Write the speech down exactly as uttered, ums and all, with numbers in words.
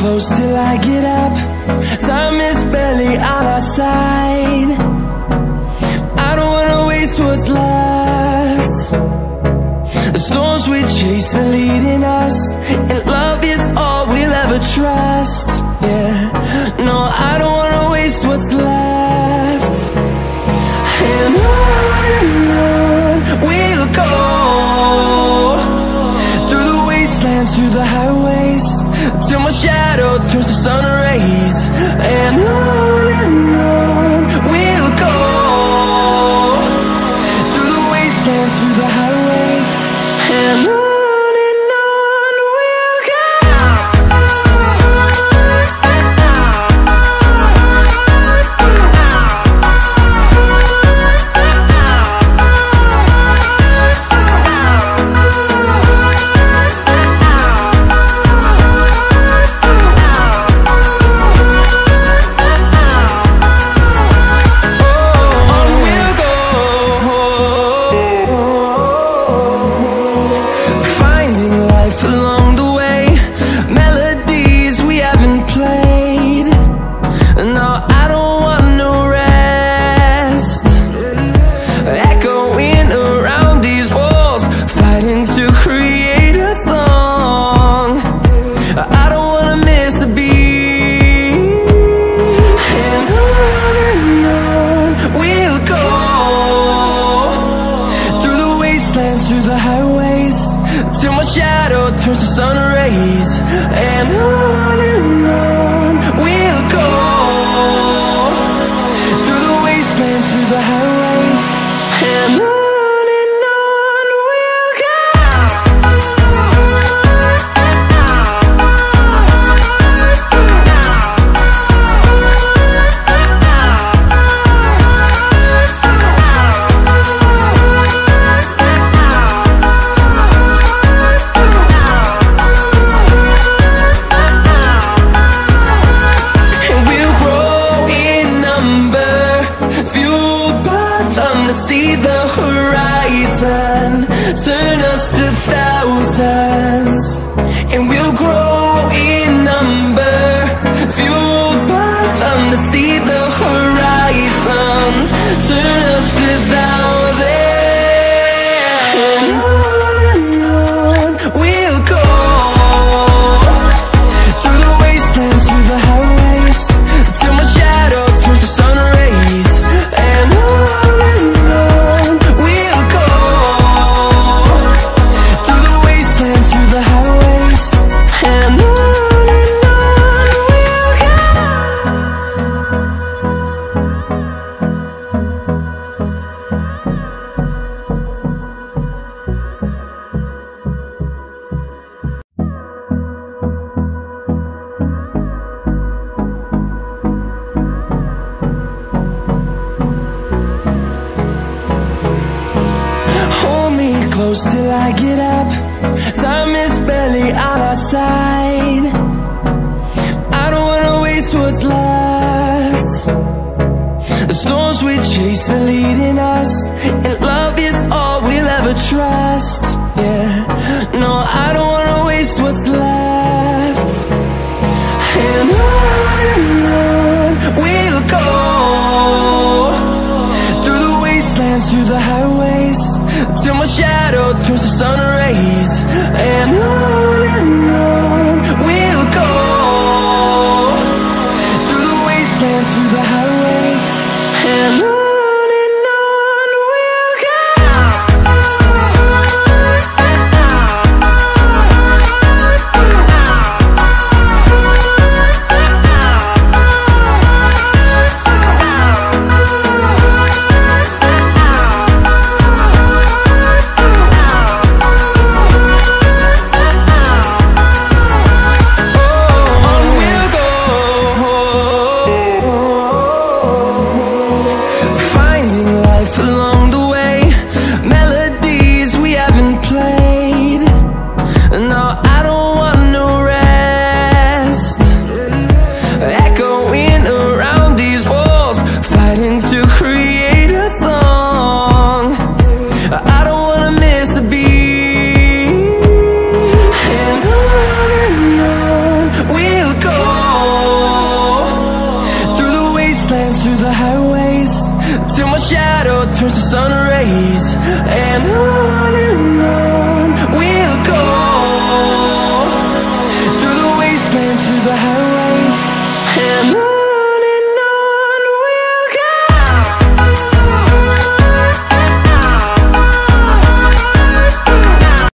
close till I get up. Time is barely on our side. I don't wanna waste what's left. The storms we chase are leading us, and love is all we'll ever trust. Yeah, no, I don't wanna waste what's left. And on and on we'll go, through the wastelands, through the highways, till my shadow turns to sun rays. And on and on we'll go, through the wastelands, through the highways, and on. Through the highways, till my shadow turns to sun rays. And on and on we'll go, through the wastelands, through the highways, and on. See the horizon turn us to thousands, and we'll grow in number, fueled by them. To see the horizon turn us to thousands, and on and on we'll go, through the wastelands, through the highways, till my shadow turns to sun rays. And on close till I get up. Time is barely on our side. I don't wanna waste what's left. The storms we chase are leading us, and love is all we'll ever trust. Yeah, no, I don't wanna waste what's left. And on and on we'll go, through the wastelands, through the highways, till my shadow turns to sun rays. And on and on we'll go, through the wastelands, through the highways, and on. Oh, turns to sun rays. And on and on